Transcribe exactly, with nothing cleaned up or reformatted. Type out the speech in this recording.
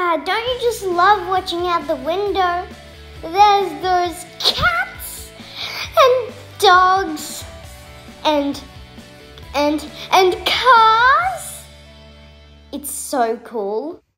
Dad, don't you just love watching out the window? There's those cats and dogs and and and cars. It's so cool.